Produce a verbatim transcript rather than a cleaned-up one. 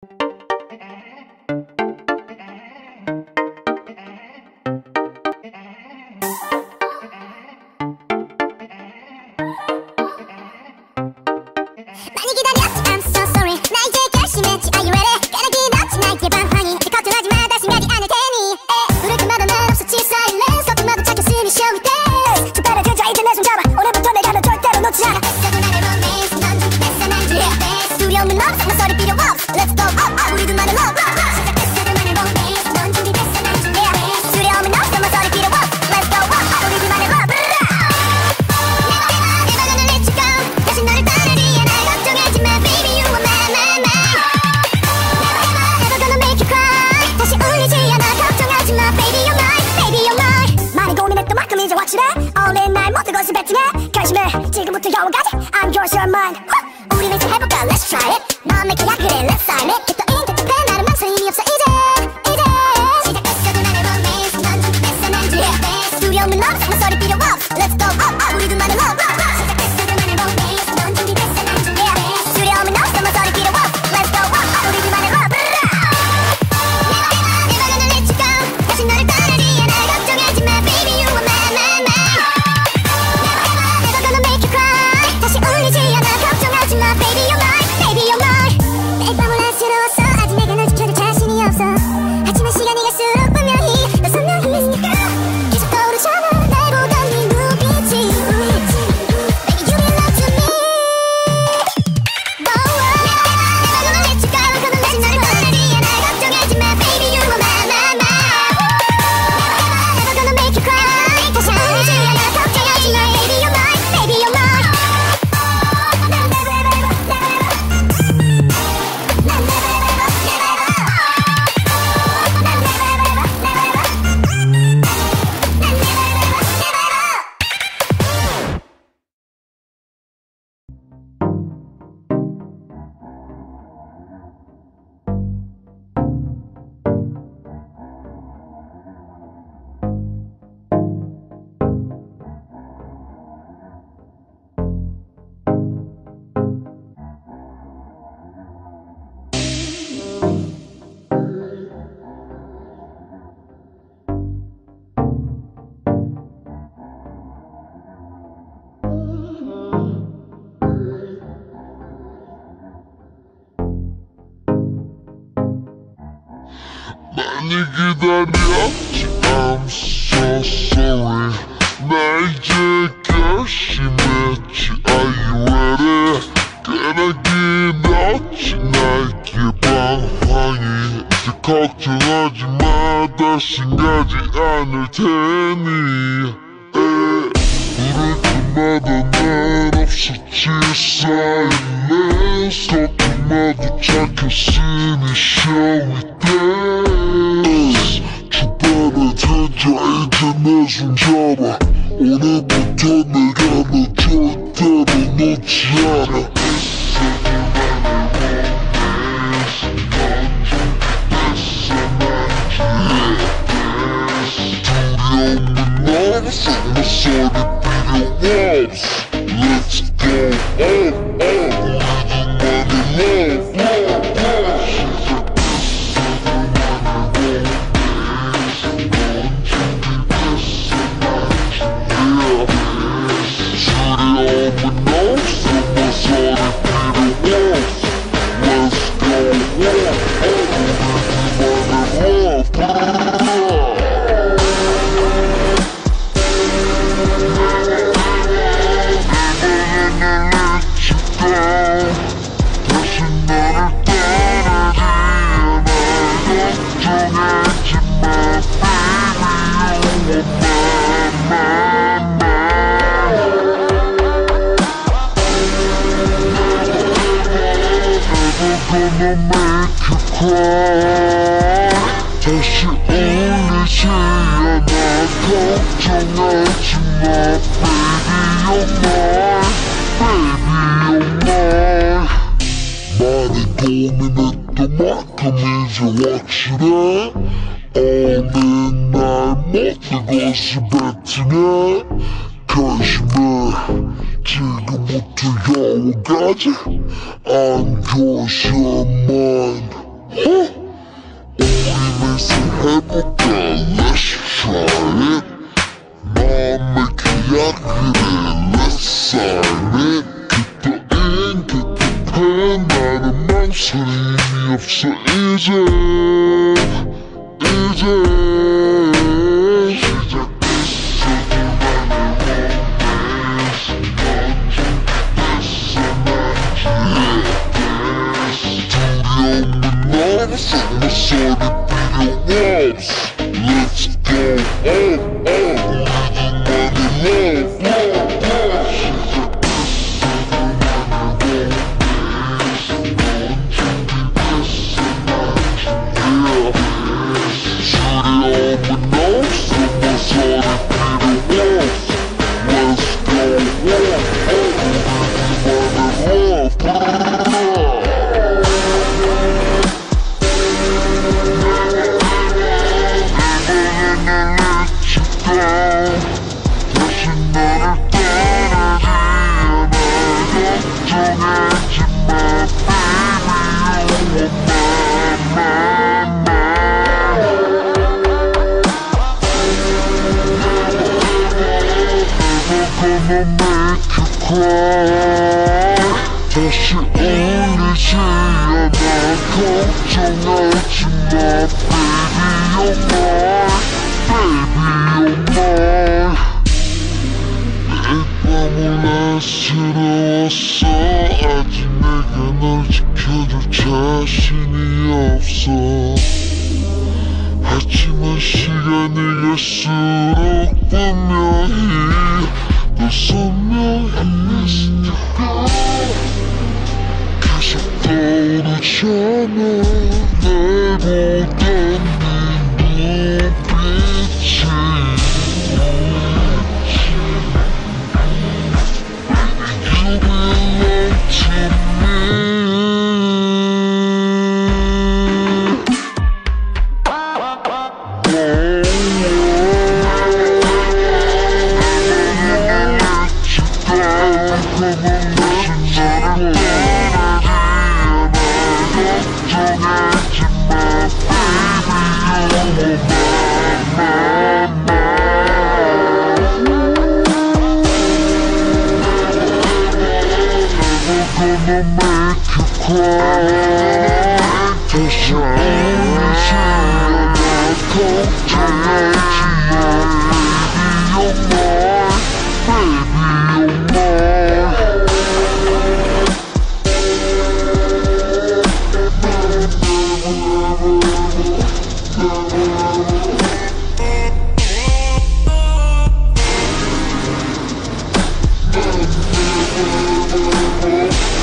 많이 기다렸지 I'm so sorry 나 이제 결심했지 Are you ready? 까닭이 넣지 나에게 반항이 아직 걱정하지 마 다시 가지 않을 테니 부를 때마다 난 없었지 silence 어둠마다 착했으니 show me dance 주변에 들자 이제 내 손 잡아 오늘부터 내가 너 절대로 놓지 않아 뺏어도 나를 romance 넌 준비됐어 난 준비됐어 두려움은 없어 난 소리 필요 없어 Let's go up up 우리 둘만의 love 시작했어도 나를 romance 넌 준비됐어 난 준비됐어 두려움은 없어 난 소리 필요 없어 Let's go up up 우리 둘만의 love 이제 확실해 어울린 날 모든 것을 배팅해 결심해 지금부터 영원까지 I'm yours you're mine 우리 매치 해볼까 let's try it 넌 내 계약 그래 let's sign it 깃도인 듯해 나는 망설임이 없어 이제 이제 시작했어도 나를 romance 넌 준비됐어 난 준비됐어 두려움은 없어 난 소리 필요 없어 Let's go up up 우리 둘만의 love 시작했어도 나를 romance 넌 준비됐어 난 준비됐어 두려움은 없어 난 소리 필요 없어 Let's go up up 우리 둘만의 love Never gonna let you go 다시 너를 떠나리에 날 걱정하지 마 baby you are mine Baby you're mine, baby you're mine 매일 밤 혼란스러웠어 아직 내가 널 지켜줄 자신이 없어 하지만 시간이 갈수록 분명히 너 선명히 계속 떠오르잖아 날 보던 네 눈빛이 Baby you belong to me Never gonna let you go 다시 너를 떠나리에 날 걱정하지 마 Baby you are mine, mine, mine Never gonna make you cry 다시 울지 않아 걱정하지 마 Baby you're mine, baby you're mine 많이 기다렸지 I'm so sorry 나 이제 결심했지 Are you ready? 끄덕이 넣지 나에게 방황이 이제 걱정하지 마 다신 가지 않을 테니 부를 때마다 난 없었지 silence 걱정마도 착했으니 show me dance 주변에 들자 이제 내 손 잡아 오늘부터 내가 너 절대로 놓지 않아 두려움은 없어 나 소리 필요 없어 Let's go up up 우리 둘만의 love Gonna make you cry 다시 울리지 않아 걱정하지 마 Baby you're mine Baby you're mine 많이 고민했던 만큼 이제 확실해 어느 날 모든 것을 배팅해 결심해 지금부터 영원까지 I'm yours, you're mine 의미 없어 이제 이제 시작됐어 둘만의 로맨스 넌 준비됐어 난 두려움은 없어 모서리 필요 없어 Let's go all out 우리들만의 love Gonna make you cry 다시 울리지 않아 걱정하지 마 Baby you're mine Baby you're mine 매일 밤 올라스러웠어 아직 내가 널 지켜줄 자신이 없어 하지만 시간이 갈수록 분명히 더 선명히 계속 떠오르잖아 날 보던 네 눈빛이 You belong to me Gonna make you cry 다시 울리지 않아 걱정하지 마 Baby you're mine Baby you're mine